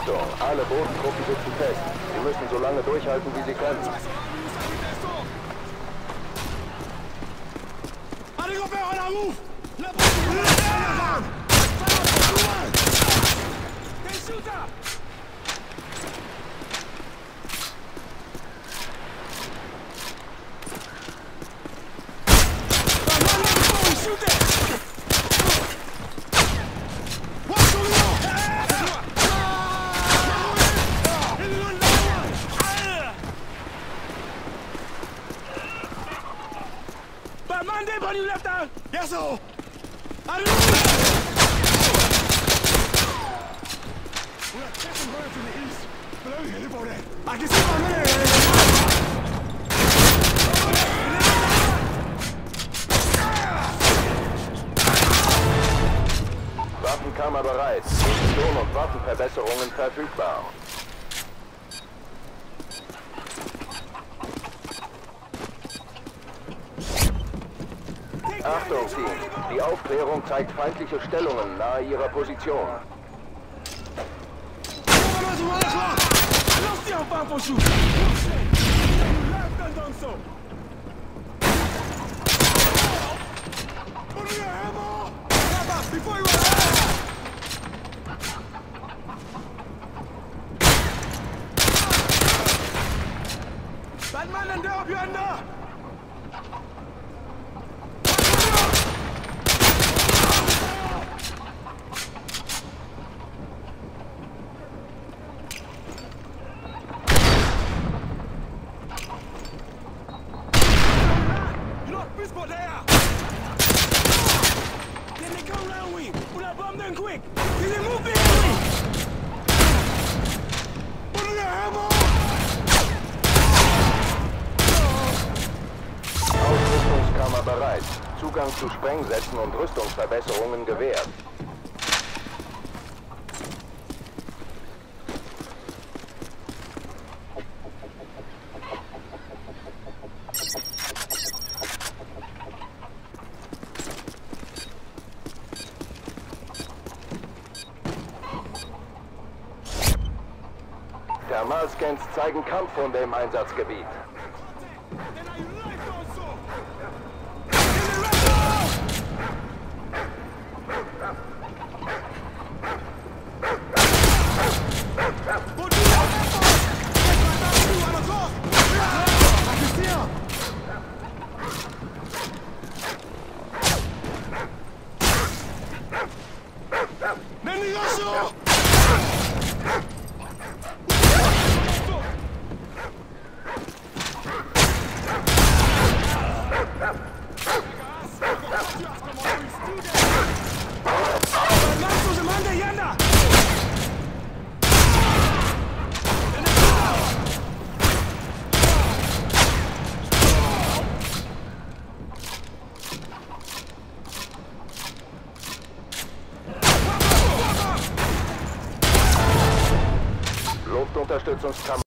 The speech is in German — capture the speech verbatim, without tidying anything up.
Achtung, alle Bodentruppen sitzen fest. Sie müssen so lange durchhalten, wie sie können. Yes, sir. I don't We are chasing birds from the east. Below you, look over there. I can see my man. Waffenkammer bereit. Munition und Waffenverbesserungen verfügbar. Achtung, Team. Die Aufklärung zeigt feindliche Stellungen nahe ihrer Position. Batman and up yonder! Quick! Can you move it? Put your hammer! Ausrüstungskammer bereit. Zugang zu Sprengsätzen und Rüstungsverbesserungen gewährt. Thermalscans zeigen Kampfhunde im Einsatzgebiet. Luftunterstützungskammer.